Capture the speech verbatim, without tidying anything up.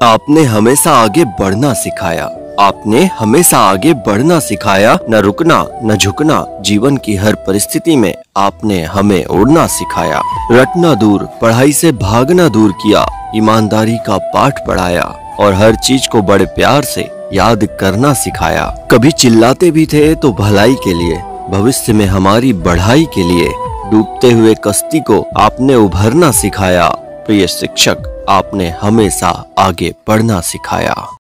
आपने हमेशा आगे बढ़ना सिखाया। आपने हमेशा आगे बढ़ना सिखाया, न रुकना न झुकना। जीवन की हर परिस्थिति में आपने हमें उड़ना सिखाया। रटना दूर, पढ़ाई से भागना दूर किया। ईमानदारी का पाठ पढ़ाया और हर चीज को बड़े प्यार से याद करना सिखाया। कभी चिल्लाते भी थे तो भलाई के लिए, भविष्य में हमारी बढ़ाई के लिए। डूबते हुए कश्ती को आपने उभरना सिखाया। प्रिय शिक्षक, आपने हमेशा आगे बढ़ना सिखाया।